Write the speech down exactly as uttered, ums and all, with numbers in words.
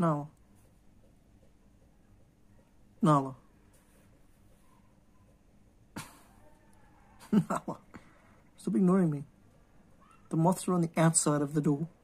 Nala. Nala. Nala. Stop ignoring me. The moths are on the outside of the door.